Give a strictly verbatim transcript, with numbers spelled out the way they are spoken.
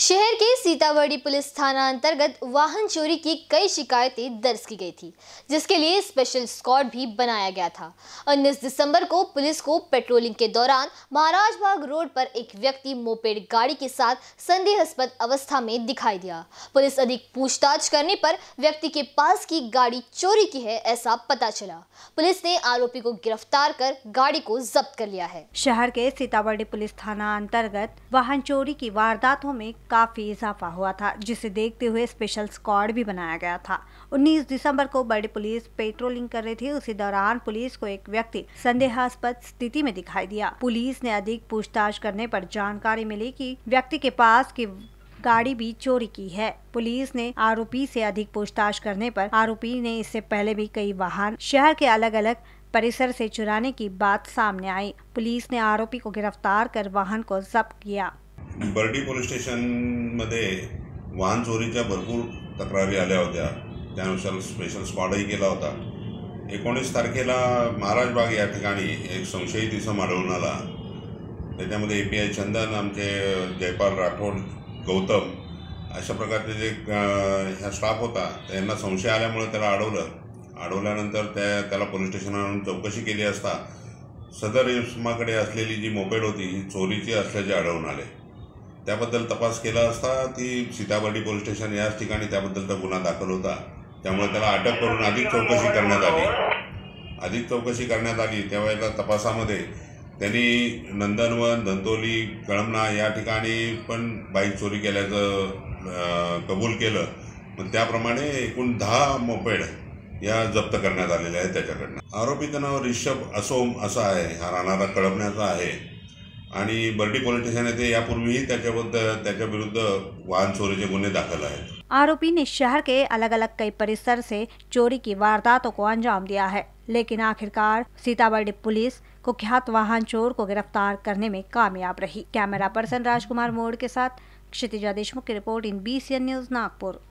शहर के सीतामढ़ी पुलिस थाना अंतर्गत वाहन चोरी की कई शिकायतें दर्ज की गई थी, जिसके लिए स्पेशल स्क्वाड भी बनाया गया था। उन्नीस दिसंबर को पुलिस को पेट्रोलिंग के दौरान महाराजबाग रोड पर एक व्यक्ति मोपेड गाड़ी के साथ संदेहास्पद अवस्था में दिखाई दिया। पुलिस अधिक पूछताछ करने पर व्यक्ति के पास की गाड़ी चोरी की है ऐसा पता चला। पुलिस ने आरोपी को गिरफ्तार कर गाड़ी को जब्त कर लिया है। शहर के सीतामढ़ी पुलिस थाना अंतर्गत वाहन चोरी की वारदातों में काफी इजाफा हुआ था, जिसे देखते हुए स्पेशल स्क्वाड भी बनाया गया था। उन्नीस दिसंबर को बड़ी पुलिस पेट्रोलिंग कर रही थी। उसी दौरान पुलिस को एक व्यक्ति संदेहास्पद स्थिति में दिखाई दिया। पुलिस ने अधिक पूछताछ करने पर जानकारी मिली कि व्यक्ति के पास की गाड़ी भी चोरी की है। पुलिस ने आरोपी से अधिक पूछताछ करने पर आरोपी ने इससे पहले भी कई वाहन शहर के अलग अलग परिसर से चुराने की बात सामने आई। पुलिस ने आरोपी को गिरफ्तार कर वाहन को जब्त किया। बर्डी पोलीस स्टेशनमध्ये वाहन चोरीच्या भरपूर तक्रारी आल्या होत्या, त्यानुसार स्पेशल स्क्वॉडही केला होता। एकोणीस तारखेला महाराजबाग या ठिकाणी एक संशयित इसम आढळून आला। त्याच्यामध्ये ए पी आय चंदन, आमचे जयपाल राठोड, गौतम अशा प्रकारचे जे ह्या स्टाफ होता त्यांना संशय आल्यामुळे त्याला अडवलं। अडवल्यानंतर त्या त्याला पोलीस स्टेशनवर आणून चौकशी केली असता सदर इसमाकडे असलेली जी मोपेड होती ही चोरीची असल्याचे आढळून आले। त्याबद्दल तपास केला असता ती सीतामढ़ी पोलीस स्टेशन याच ठिकाणी त्याबद्दलचा गुन्हा दाखल होता। त्यामुळे त्याला अटक करून अधिक चौकशी करण्यात आली। अधिक चौकशी करण्यात आली त्यावेळेला तपासामध्ये त्यांनी नंदनवन, धंतोली, कळमना या ठिकाणी पण बाईक चोरी केल्याचं कबूल केलं। मग त्याप्रमाणे एकूण दहा मोपेड या जप्त करण्यात आलेल्या आहेत त्याच्याकडनं। आरोपीचं नाव रिषभ असोम असं आहे, हा राहणारा कळमण्याचा आहे आणि बर्डी पोलीस स्टेशन येथे यापूर्वीही त्याच्याबद्दल त्याच्या विरुद्ध वाहन चोरीचे गुन्हे दाखल आहेत। आरोपी ने शहर के अलग अलग कई परिसर से चोरी की वारदातों को अंजाम दिया है, लेकिन आखिरकार सीतामढ़ी पुलिस कुख्यात वाहन चोर को गिरफ्तार करने में कामयाब रही। कैमरा पर्सन राजकुमार मोड़ के साथ क्षितिजा देशमुख की report in B C N news Nagpur.